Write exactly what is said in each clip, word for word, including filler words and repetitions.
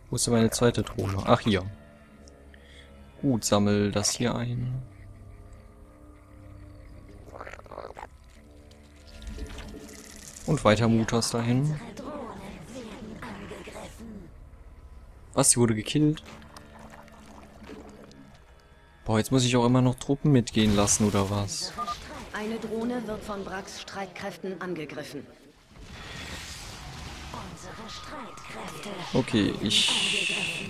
Wo ist denn meine zweite Drohne? Ach, hier. Gut, sammel das hier ein. Und weiter Mutas dahin. Was, die wurde gekillt? Boah, jetzt muss ich auch immer noch Truppen mitgehen lassen, oder was? Eine Drohne wird von Brax Streitkräften angegriffen. Okay, ich...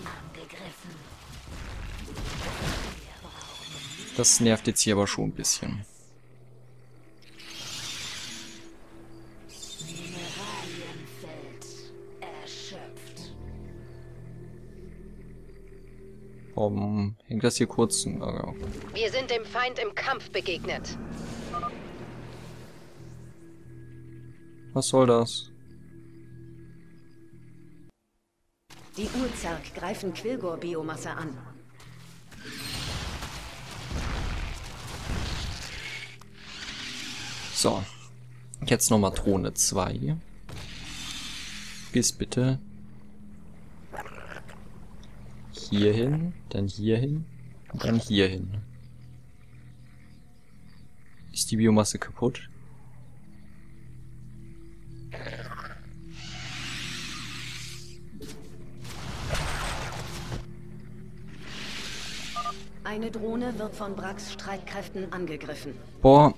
Das nervt jetzt hier aber schon ein bisschen. Warum hängt das hier kurz? Ah, Wir sind dem Feind im Kampf begegnet. was soll das? Die Urzerg greifen Quilgor-Biomasse an. So. Jetzt nochmal Drohne zwei. Bis bitte hierhin, dann hierhin und dann hierhin. Ist die Biomasse kaputt? Eine Drohne wird von Brax Streitkräften angegriffen. Boah.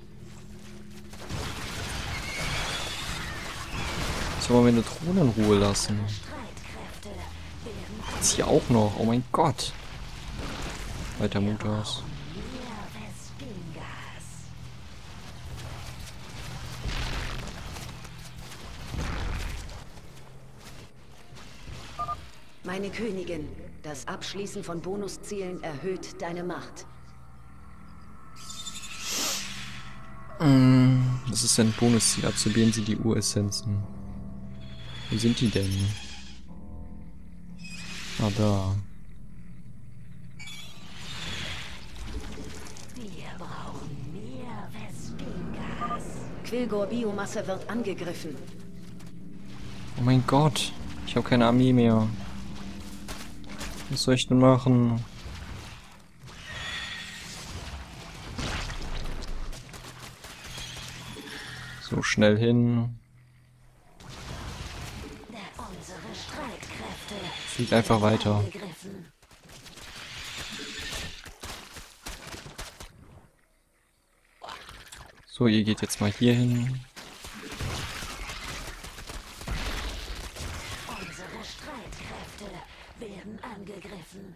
Soll man meine Drohne in Ruhe lassen? Jetzt hier auch noch. Oh mein Gott. Weiter Mutas. Meine Königin, das Abschließen von Bonuszielen erhöht deine Macht. Mm, das ist ein Bonusziel. Absorbieren Sie die Uressenzen. Wo sind die denn? Ah, da. Wir brauchen mehr Vespingas. Quilgor-Biomasse wird angegriffen. Oh mein Gott. Ich habe keine Armee mehr. Was soll ich denn machen? So, schnell hin. Fliegt einfach weiter. So, ihr geht jetzt mal hier hin. Unsere Streitkräfte werden angegriffen.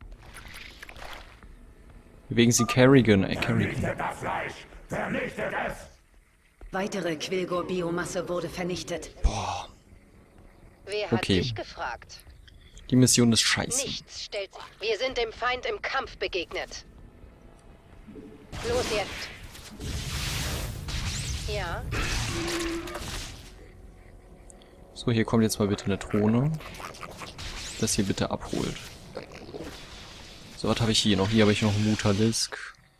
Bewegen Sie Kerrigan. Äh, Kerrigan. Vernichtet das Fleisch! Vernichtet es! Weitere Quilgor-Biomasse wurde vernichtet. Boah. Wer hat Okay. dich gefragt? Die Mission ist scheiße. Nichts stellt sich. Wir sind dem Feind im Kampf begegnet. Los jetzt. Ja. So, hier kommt jetzt mal bitte eine Drohne. Das hier bitte abholt. So, was habe ich hier noch? Hier habe ich noch einen Mutalisk.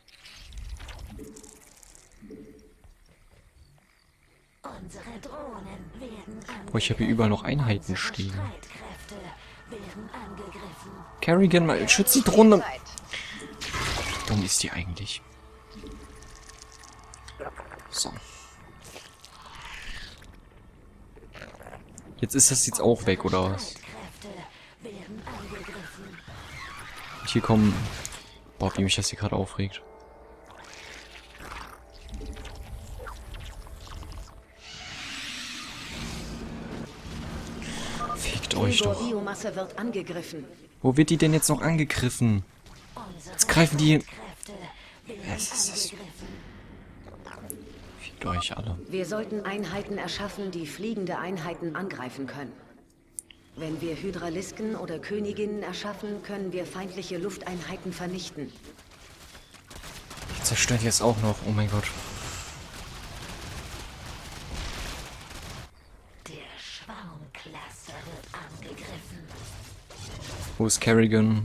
Unsere Drohnen werden Boah, ich habe hier überall noch Einheiten stehen. Streitkräfte werden angegriffen. Kerrigan, mal schützt die Drohne. Wie dumm ist die eigentlich? So. Jetzt ist das jetzt auch weg, oder was? Und hier kommen... Boah, wie mich das hier gerade aufregt. Fickt euch doch. Biomasse wird angegriffen. Wo wird die denn jetzt noch angegriffen? Jetzt greifen die... Was ist das? Fickt euch alle. Wir sollten Einheiten erschaffen, die fliegende Einheiten angreifen können. Wenn wir Hydralisken oder Königinnen erschaffen, können wir feindliche Lufteinheiten vernichten. Die zerstören jetzt auch noch. Oh mein Gott. Der Schwarmcluster wird angegriffen. Wo ist Kerrigan?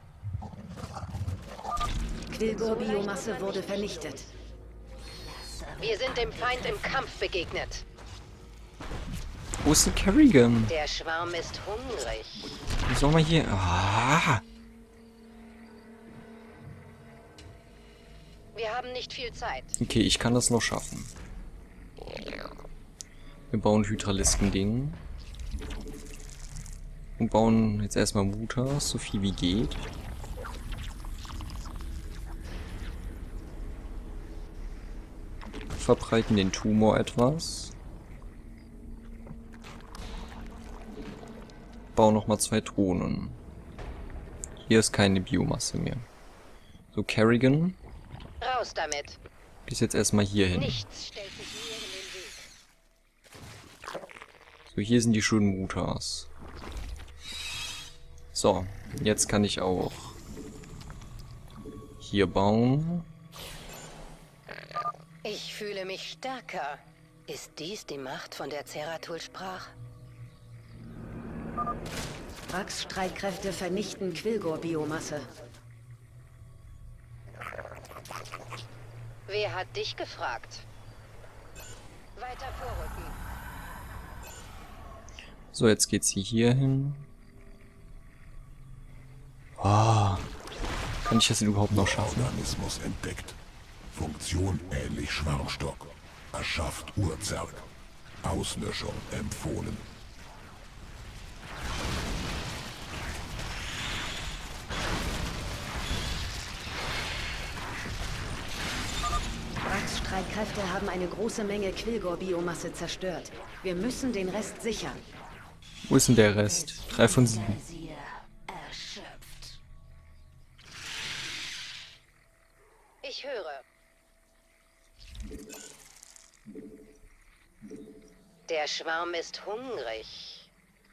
Quilgor-Biomasse wurde vernichtet. Wir sind dem Feind im Kampf begegnet. Wo ist denn Kerrigan? Der Schwarm ist hungrig. Ich soll mal hier... Ah. Wir haben nicht viel Zeit. Okay, ich kann das noch schaffen. Wir bauen Hydralisken-Ding. Und bauen jetzt erstmal Mutas, so viel wie geht. Verbreiten den Tumor etwas. Bauen nochmal zwei Drohnen. Hier ist keine Biomasse mehr. So, Kerrigan. Raus damit. Gehst jetzt erstmal hier hin. Nichts stellt sich mir in den Weg. So, hier sind die schönen Mutas. So, jetzt kann ich auch hier bauen. Ich fühle mich stärker. Ist dies die Macht, von der Zeratul sprach? Rax Streitkräfte vernichten Quilgor-Biomasse. Wer hat dich gefragt? Weiter vorrücken. So, jetzt geht sie hier hin. Oh, kann ich das denn überhaupt noch schaffen? Organismus entdeckt. Funktion ähnlich Schwarmstock. Erschafft Urzerg. Auslöschung empfohlen. Rax Streitkräfte haben eine große Menge Quilgor-Biomasse zerstört. Wir müssen den Rest sichern. Wo ist denn der Rest? Drei von sieben. Ich höre. Der Schwarm ist hungrig.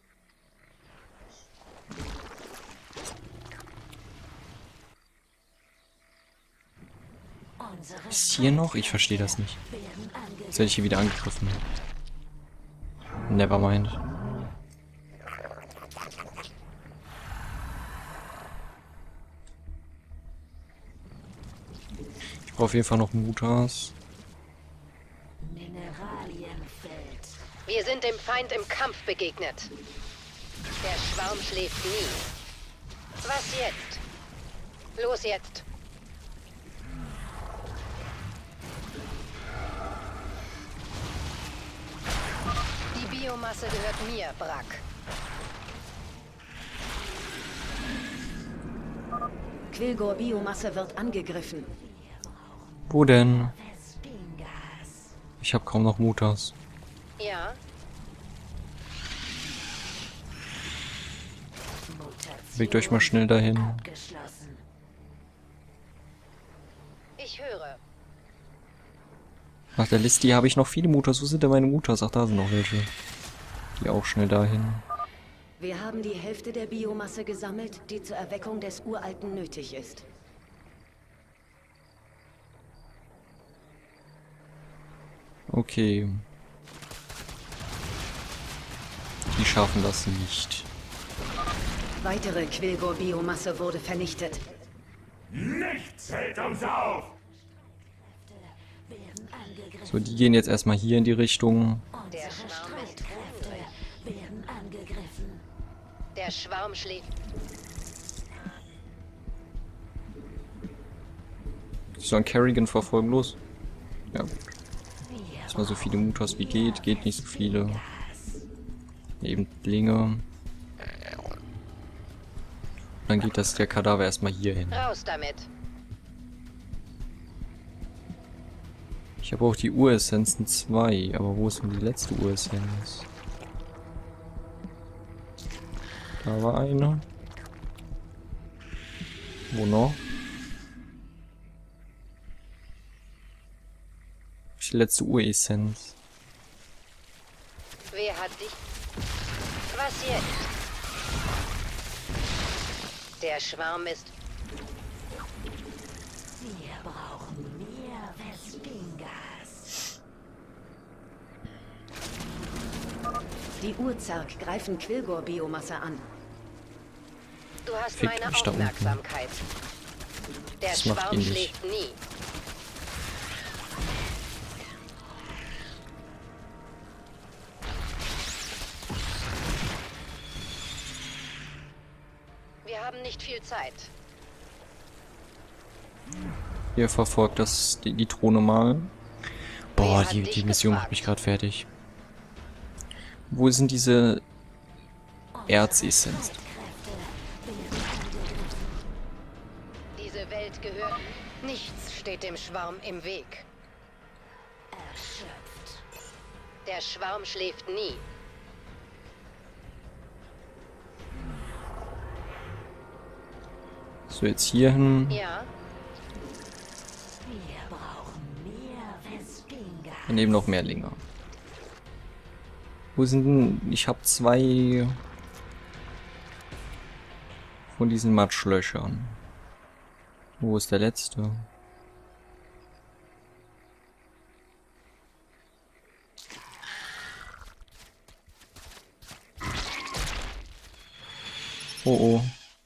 Ist hier noch? Ich verstehe das nicht. Jetzt werde ich hier wieder angegriffen. Nevermind. Ich brauche auf jeden Fall noch Mutas. Wir sind dem Feind im Kampf begegnet. Der Schwarm schläft nie. Was jetzt? Los jetzt! Die Biomasse gehört mir, Brack. Quilgor-Biomasse wird angegriffen. Wo denn? Ich habe kaum noch Mutas. Ja. Bewegt euch mal schnell dahin. Ich höre. Nach der Liste hier habe ich noch viele Mutas. Wo sind denn meine Mutas? Ach, da sind noch welche. Die auch schnell dahin. Wir haben die Hälfte der Biomasse gesammelt, die zur Erweckung des Uralten nötig ist. Okay. Die schaffen das nicht. Weitere Quilgor-Biomasse wurde vernichtet. Nichts hält uns auf! So, die gehen jetzt erstmal hier in die Richtung. Der Schwarm ist hungrig. Der Schwarm schläft. Die sollen Kerrigan verfolgen, los. Ja, gut. Erstmal so viele Mutas wie geht. Geht nicht so viele. Eben Linge. Dann geht das der Kadaver erstmal hier hin. Raus damit. Ich habe auch die Uressenzen zwei, aber wo ist denn die letzte Uressenz? Da war eine. Wo noch? Die letzte Uressenz. Wer hat dich? Was jetzt? Der Schwarm ist... Wir brauchen mehr Vespingas. Die Urzerg greifen Quilgor-Biomasse an. Du hast Fick meine mich da unten. Aufmerksamkeit. Der Das macht Schwarm ihn nicht. schläft nie. nicht viel Zeit. Ihr verfolgt das, die, die Drohne mal. Boah, Wer hat die, dich die Mission gefragt? macht mich gerade fertig. Wo sind diese Erzessenz? Diese Welt gehört... Nichts steht dem Schwarm im Weg. Erschöpft. Der Schwarm schläft nie. So, jetzt hier hin. Ja, Wir brauchen mehr Vespingas. Wir nehmen noch mehr Linge. Wo sind denn... Ich habe zwei von diesen Matschlöchern. Wo ist der letzte? Oh oh.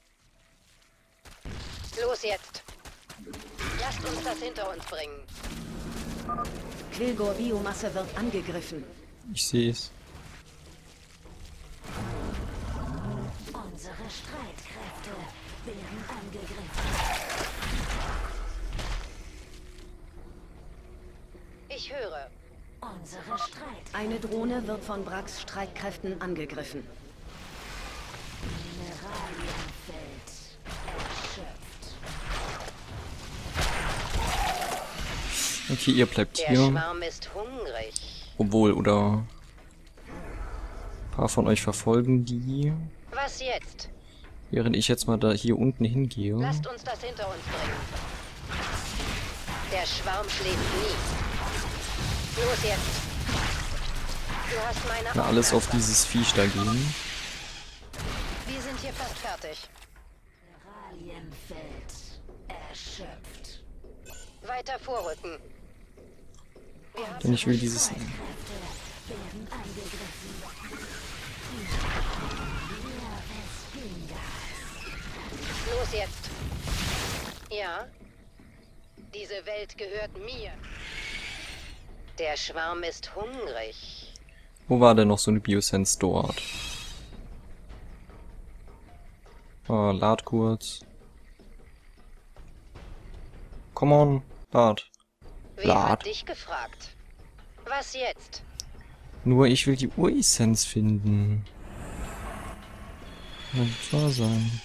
los jetzt. Lasst uns das hinter uns bringen. Quilgor-Biomasse wird angegriffen. Ich sehe es. Unsere Streitkräfte werden angegriffen. Ich höre. Unsere Streitkräfte. Eine Drohne wird von Brax Streitkräften angegriffen. Mineralienfeld erschöpft. Okay, ihr bleibt Der hier. Schwarm ist hungrig. Obwohl, oder... Ein paar von euch verfolgen die. Was jetzt? Während ich jetzt mal da hier unten hingehe. Lasst uns das hinter uns bringen. Der Schwarm schläft nie. Los jetzt. Du hast meine Na, alles auf Aufmerksamkeit. dieses Viech da gehen. Wir sind hier fast fertig. Mineralienfeld erschöpft. Weiter vorrücken. Wir haben Denn ich will dieses... Werden angegriffen. Mehr Vespingas. los jetzt. Ja. Diese Welt gehört mir. Der Schwarm ist hungrig. Wo war denn noch so eine Biosense dort? Oh, lad kurz. Come on, lad. Wer Lad. hat dich gefragt? Was jetzt? Nur ich will die Uressenz finden. Kann nicht wahr sein.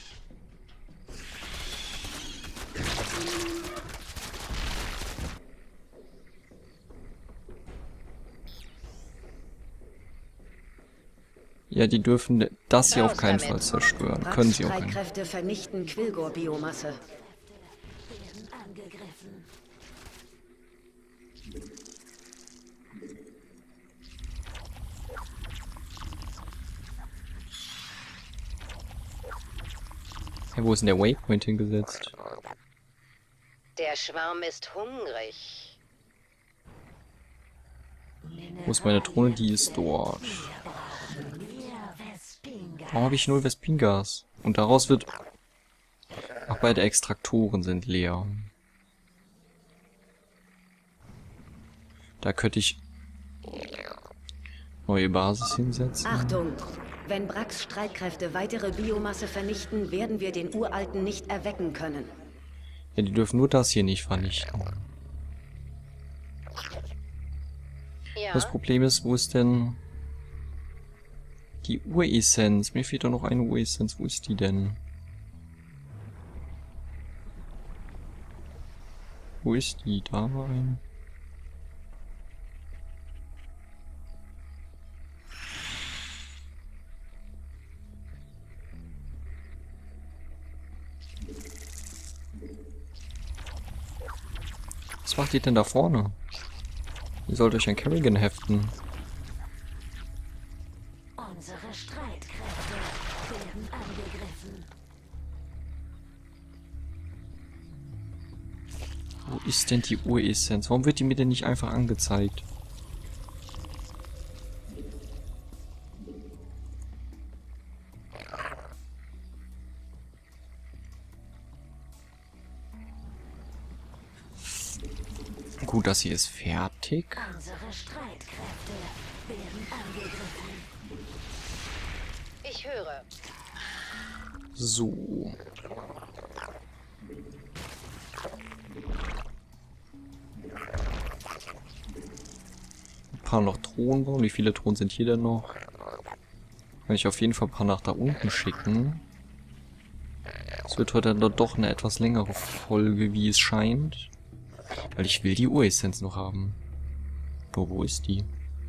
Ja, die dürfen das hier auf keinen Fall zerstören. Können sie auch nicht. Streitkräfte vernichten Quilgor-Biomasse. Werden angegriffen. Hey, wo ist denn der Waypoint hingesetzt? Der Schwarm ist hungrig. Wo ist meine Drohne? Die ist dort. Mehr Vespingas. Warum habe ich null Vespingas? Und daraus wird... Ach, beide Extraktoren sind leer. Da könnte ich... neue Basis hinsetzen. Achtung! Wenn Brax Streitkräfte weitere Biomasse vernichten, werden wir den Uralten nicht erwecken können. Ja, die dürfen nur das hier nicht vernichten. Ja, Das Problem ist, wo ist denn... die Uressenz? Mir fehlt doch noch eine Uressenz. Wo ist die denn? Wo ist die? Da rein. Was macht ihr denn da vorne? Ihr sollt euch an Kerrigan heften. Unsere Streitkräfte werden angegriffen. Wo ist denn die Uressenz? Warum wird die mir denn nicht einfach angezeigt? Gut, das hier ist fertig. Unsere Streitkräfte werden angegriffen. ich höre. So. Ein paar noch Thronen bauen. Wie viele Thronen sind hier denn noch? Kann ich auf jeden Fall ein paar nach da unten schicken. Es wird heute dann doch eine etwas längere Folge, wie es scheint. Weil ich will die Uressenz noch haben. Boah, wo ist die?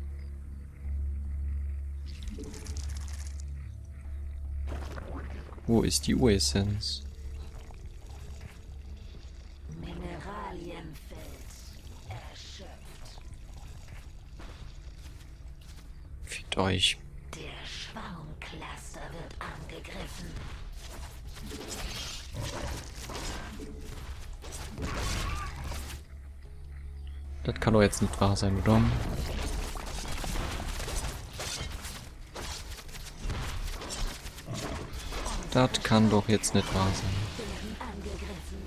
Wo ist die Uressenz? Mineralienfeld erschöpft. Fickt euch. Der Schwarmcluster wird angegriffen. Das kann doch jetzt nicht wahr sein, oder? Das kann doch jetzt nicht wahr sein. Werden angegriffen.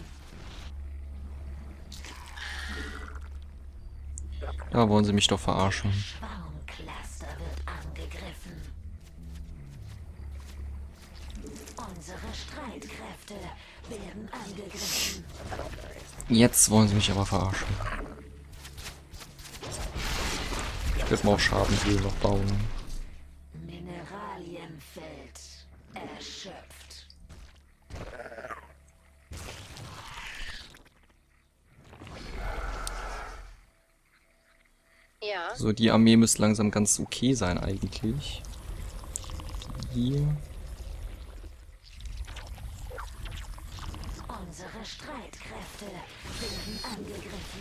Da wollen sie mich doch verarschen. Schwarmcluster wird angegriffen. Unsere Streitkräfte werden angegriffen. Jetzt wollen sie mich aber verarschen. Ich würde mal auch Schadenhöhe noch bauen. Mineralienfeld erschöpft. Ja, So, die Armee müsste langsam ganz okay sein eigentlich. Hier. Unsere Streitkräfte werden angegriffen.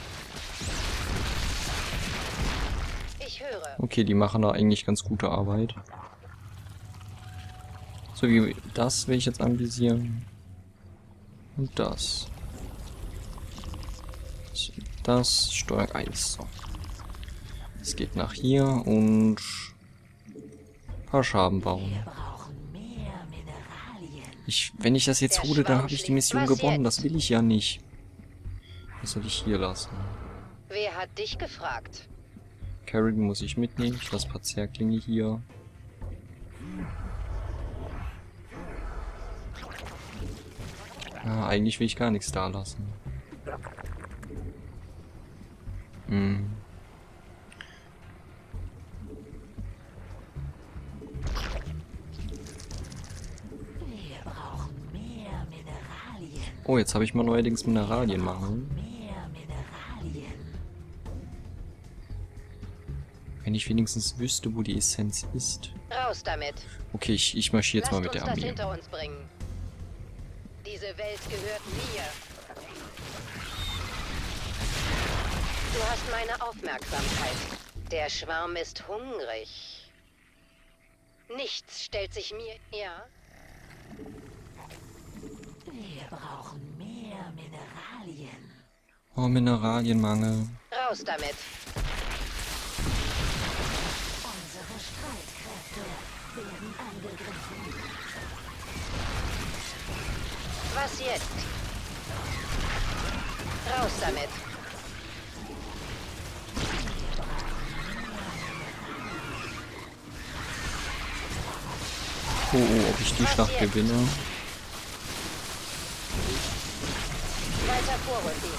ich höre. Okay, die machen da eigentlich ganz gute Arbeit. So, wie das will ich jetzt anvisieren. Und das. Das, Steuerung eins. So. Es geht nach hier und ein paar Schaden bauen. Wir brauchen mehr Mineralien. Ich, wenn ich das jetzt Der hole, dann Schwarm habe ich die schlägt. Mission Was gewonnen. jetzt? Das will ich ja nicht. Das soll ich hier lassen. Wer hat dich gefragt? Kerrigan muss ich mitnehmen. Ich lasse ein paar Zerklinge hier. Ah, eigentlich will ich gar nichts da lassen. Hm. Wir brauchen mehr Mineralien. Oh, jetzt habe ich mal neuerdings Mineralienmangel. Mehr Mineralien. Wenn ich wenigstens wüsste, wo die Essenz ist. Raus damit. Okay, ich, ich marschiere jetzt Lasst mal mit uns der das Armee. hinter uns bringen. Diese Welt gehört mir. Du hast meine Aufmerksamkeit. Der Schwarm ist hungrig. Nichts stellt sich mir... Ja? Wir brauchen mehr Mineralien. Oh, Mineralienmangel. Raus damit. Unsere Streitkräfte werden angegriffen. Was jetzt? Raus damit. Oh, oh, ob ich die Was Schlacht jetzt? gewinne. Weiter vorrücken.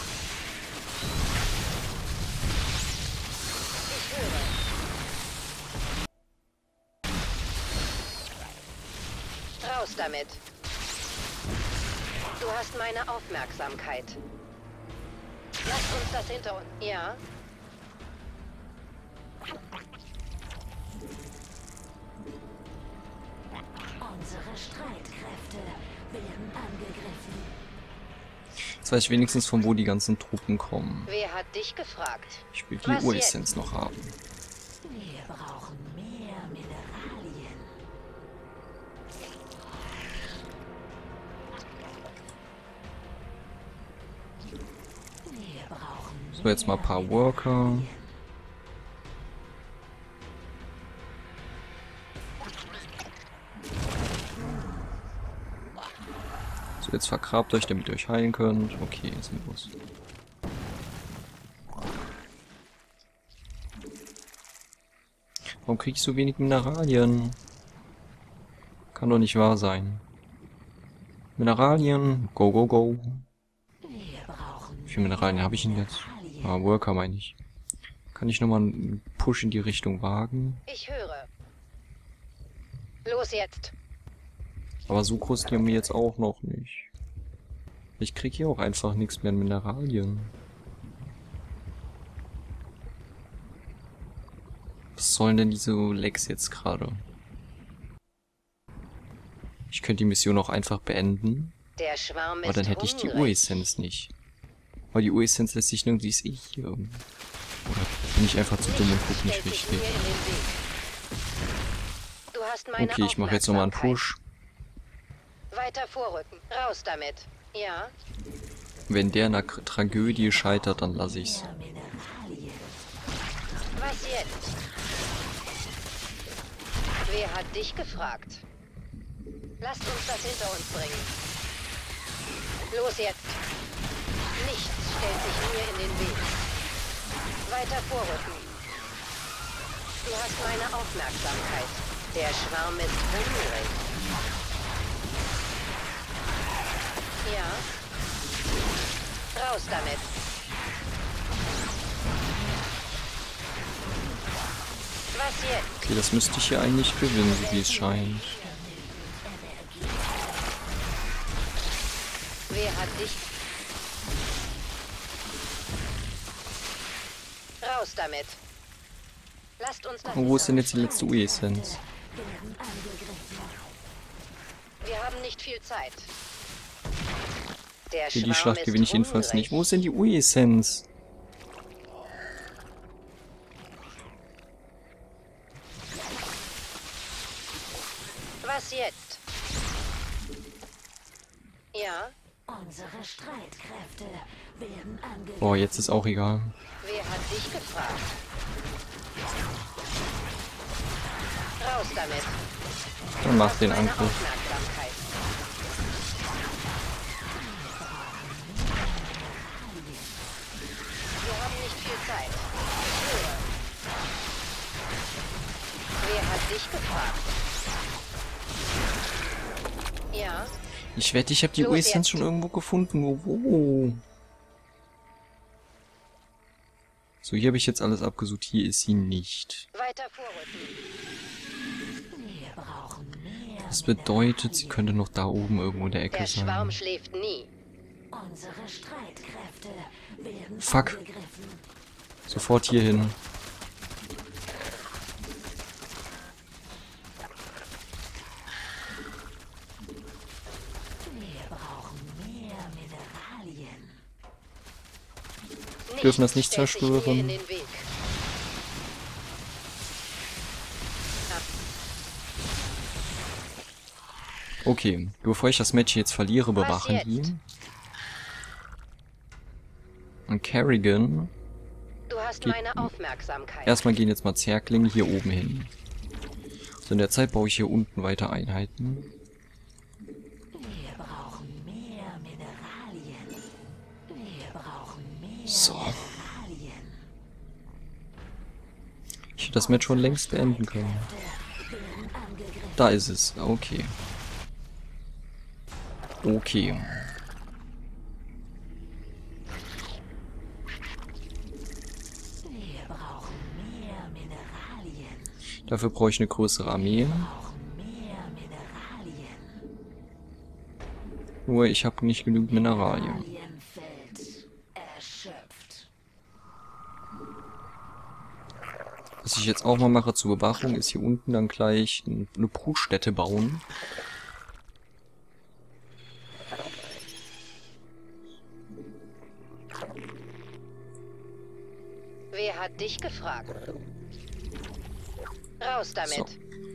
Ich höre. Raus damit. Du hast meine Aufmerksamkeit. Lass uns das hinter uns... Ja? Unsere Streitkräfte werden angegriffen. Jetzt weiß ich wenigstens, von wo die ganzen Truppen kommen. Wer hat dich gefragt? Ich will die Was Uressenz noch haben. Wir brauchen mehr Mineralien. Wir brauchen So, jetzt mal ein paar Worker. So, jetzt vergrabt euch, damit ihr euch heilen könnt. Okay, ist ein Bus. Warum krieg ich so wenig Mineralien? Kann doch nicht wahr sein. Mineralien. Go, go, go. Wir brauchen Wie viele Mineralien habe ich denn jetzt? Ah, Worker meine ich. Kann ich nochmal einen Push in die Richtung wagen? Ich höre. Los jetzt. Aber so groß die haben wir jetzt auch noch nicht. Ich krieg hier auch einfach nichts mehr an Mineralien. Was sollen denn diese Lecks jetzt gerade? Ich könnte die Mission auch einfach beenden. Der Schwarm ist Aber dann hätte ich die hungrig. Uressenz nicht. Weil die Uressenz lässt sich nirgends, die ist eh hier. Oder bin ich einfach zu dumm und guck nicht Stellt sich richtig? mir in den Weg. Du hast meine Okay, ich mache jetzt nochmal einen Push. Weiter vorrücken. Raus damit. Ja, Wenn der in einer K- Tragödie scheitert, dann lasse ich's. mehr Mineralien. was jetzt? Wer hat dich gefragt? Lasst uns das hinter uns bringen. Los jetzt. Nichts stellt sich mir in den Weg. Weiter vorrücken. Du hast meine Aufmerksamkeit. Der Schwarm ist hungrig. Ja. Raus damit. Was jetzt? Okay, das müsste ich hier eigentlich gewinnen, so wie es scheint. Wer hat dich? Raus damit. Lasst uns das. Und wo ist denn jetzt die letzte Uressenz? Wir haben nicht viel Zeit. Der Für die Schwarm Schlacht ist gewinne ich jedenfalls hungrig. nicht. Wo ist denn die Uressenz? Was jetzt? Ja, Unsere Streitkräfte werden angegriffen. Boah, jetzt ist auch egal. wer hat dich gefragt? Raus damit. Dann mach den Meine Angriff. Aufmerksamkeit. Wir haben nicht viel Zeit. Ich höre. Wer hat dich gefragt? Ja, Ich wette, ich habe die Los Uressenz jetzt. schon irgendwo gefunden. Wo? wo? So, hier habe ich jetzt alles abgesucht. Hier ist sie nicht. weiter vorrücken. Wir brauchen mehr. Das bedeutet, sie könnte noch da oben irgendwo in der Ecke Der Schwarm sein. schläft nie. Unsere Streitkräfte werden Fuck. angegriffen. Sofort hier hin. Wir brauchen mehr Mineralien. Nichts Dürfen das nicht stellt sich mir zerstören. in den Weg. Okay, bevor ich das Match jetzt verliere, bewachen jetzt? die. Und Kerrigan. Du hast Geht- meine Aufmerksamkeit. Erstmal gehen jetzt mal Zerklinge hier oben hin. So, in der Zeit baue ich hier unten weiter Einheiten. Wir brauchen mehr Mineralien. Wir brauchen mehr So. Mineralien. Ich hätte das Match schon längst beenden können. Werden angegriffen. Da ist es. Okay. Okay. Wir brauchen mehr Mineralien. Dafür brauche ich eine größere Armee. Brauchen mehr Mineralien. Nur ich habe nicht genügend Mineralien. Mineralienfeld erschöpft. Was ich jetzt auch mal mache zur Bewachung, ist hier unten dann gleich eine Brutstätte bauen. Wer hat dich gefragt? Raus damit. So.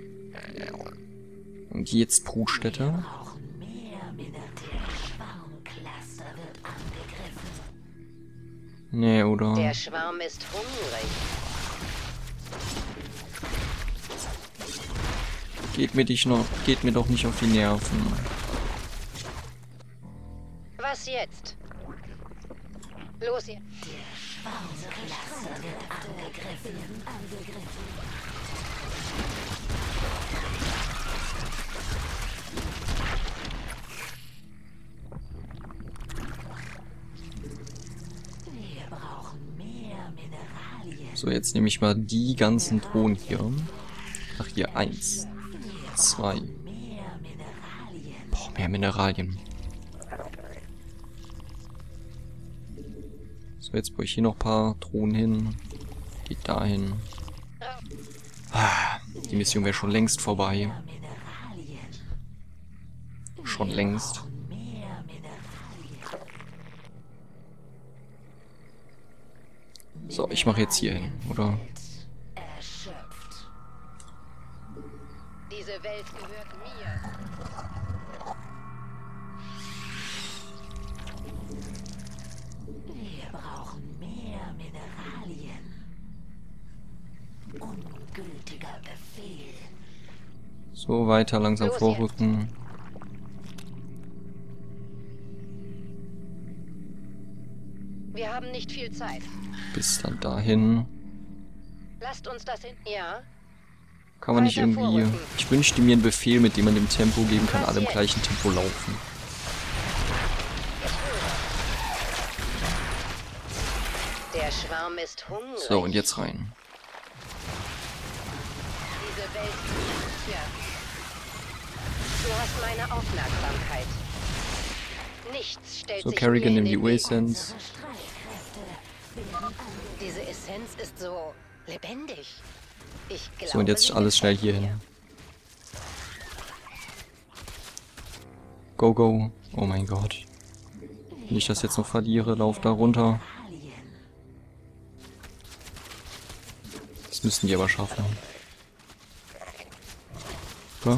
Und jetzt Brutstätte. Brauchen mehr Mineralien. Der Schwarmcluster wird angegriffen. Nee, oder? Der Schwarm ist hungrig. Geht mir, dich noch, geht mir doch nicht auf die Nerven. Was jetzt? Los jetzt. Schwarmcluster wird angegriffen. angegriffen. So, jetzt nehme ich mal die ganzen Drohnen hier. Ach, hier, eins, zwei. Boah, mehr Mineralien. So, jetzt baue ich hier noch ein paar Drohnen hin. Geht dahin. Ah, die Mission wäre schon längst vorbei. Schon längst. So, ich mache jetzt hier hin, oder? Diese Welt gehört mir. Wir brauchen mehr Mineralien. Ungültiger Befehl. So, weiter langsam Los vorrücken. Wir haben nicht viel Zeit. Bis dann dahin. Lasst uns das hin. Ja. Kann man nicht Weiter irgendwie... vorrücken. Ich wünschte mir einen Befehl, mit dem man dem Tempo geben kann, alle im gleichen Tempo laufen. Der Schwarm ist hungrig. So, und jetzt rein. Diese Welt gehört mir. Du hast meine Aufmerksamkeit. Nichts stellt So, sich Kerrigan, mir in nimm die den Weg. U-Essenz. Diese Essenz ist so lebendig. Ich glaube, So, und jetzt sie alles schnell gefällt hier mir. hin. Go, go. Oh mein Gott. Wenn ich das jetzt noch verliere, lauf da runter. Das müssten die aber schaffen. Ja?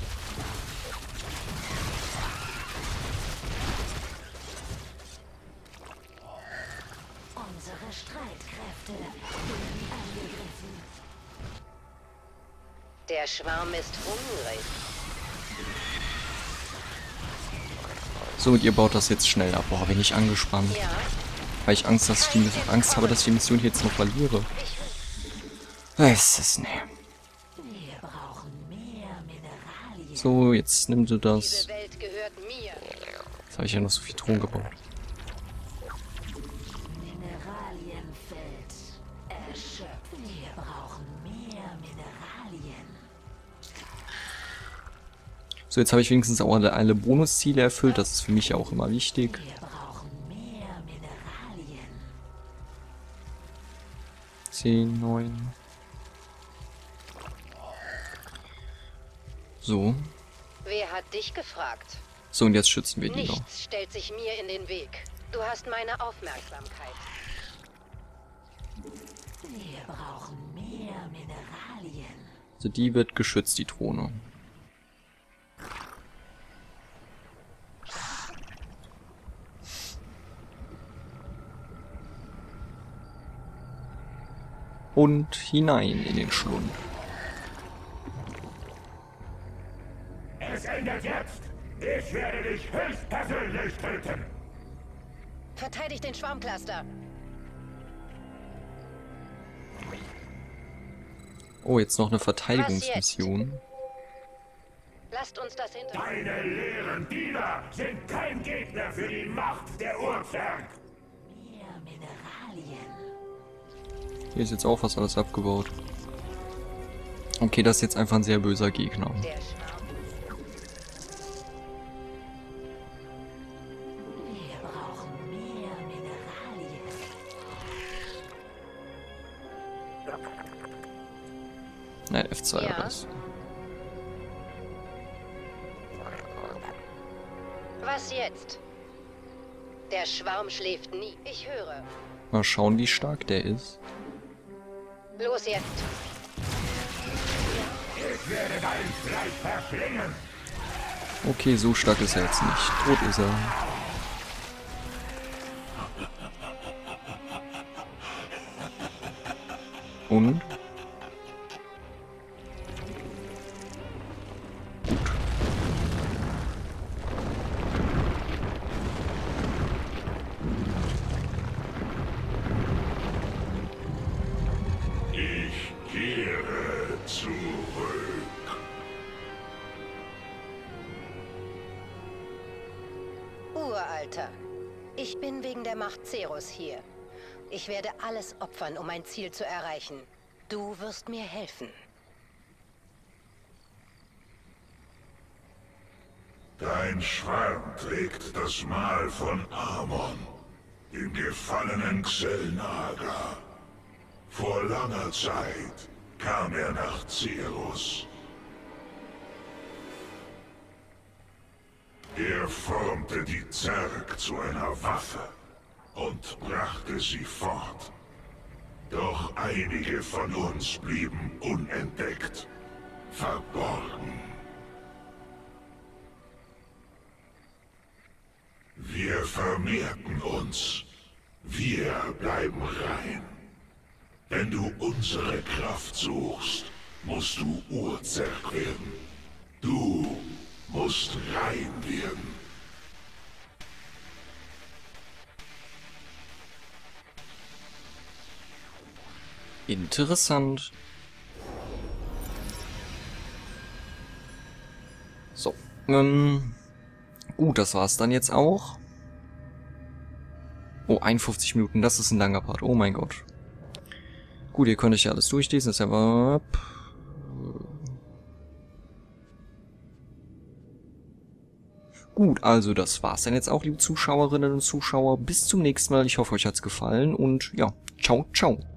Unsere Streitkräfte werden angegriffen. Der Schwarm ist hungrig. So, und ihr baut das jetzt schnell ab. Boah, bin ich angespannt. Ja, Weil ich Angst, dass ich die, Angst habe, dass ich die Mission hier jetzt noch verliere. Es ist ne. Wir brauchen mehr Mineralien. So, jetzt nimm du das. diese Welt gehört mir. Jetzt habe ich ja noch so viel Thron gebaut. Mineralienfeld erschöpft. Wir brauchen mehr Mineralien. So, jetzt habe ich wenigstens auch alle, alle Bonusziele erfüllt. Das ist für mich ja auch immer wichtig. Wir brauchen mehr Mineralien. zehn, neun. So. Wer hat dich gefragt? So, und jetzt schützen wir die noch. Nichts stellt sich mir in den Weg. Du hast meine Aufmerksamkeit. Wir brauchen mehr Mineralien. Also die wird geschützt, die Drohne. Und hinein in den Schlund. Es endet jetzt. Ich werde dich höchstpersönlich töten. Verteidigt den Schwarmcluster. Oh, jetzt noch eine Verteidigungsmission. Lasst uns das hinter... Deine leeren Diener sind kein Gegner für die Macht der Urzerg. Mehr Mineralien. Hier ist jetzt auch fast alles abgebaut. Okay, das ist jetzt einfach ein sehr böser Gegner. Der Schwarm... Wir brauchen mehr Mineralien. Nein, F zwei Ja. oder was? Was jetzt? Der Schwarm schläft nie. Ich höre. Mal schauen, wie stark der ist. Los jetzt. Ich werde dein Fleisch verschlingen. Okay, so stark ist er jetzt nicht. Tot ist er. Und? Ich kehre zurück. Uralter. Ich bin wegen der Macht Cerus hier. Ich werde alles opfern, um mein Ziel zu erreichen. Du wirst mir helfen. Dein Schwarm trägt das Mal von Amon, dem gefallenen Xel'Naga. Vor langer Zeit kam er nach Cerus. Er formte die Zerg zu einer Waffe und brachte sie fort. Doch einige von uns blieben unentdeckt, verborgen. Wir vermehrten uns. Wir bleiben rein. Wenn du unsere Kraft suchst, musst du Urzerg werden. Du musst rein werden. Interessant. So. Ähm, gut, das war's dann jetzt auch. Oh, einundfünfzig Minuten, das ist ein langer Part. Oh mein Gott. Gut, ihr könnt euch ja alles durchlesen. Das ist aber... Gut, also das war's dann jetzt auch, liebe Zuschauerinnen und Zuschauer. Bis zum nächsten Mal. Ich hoffe, euch hat's gefallen und ja, ciao, ciao.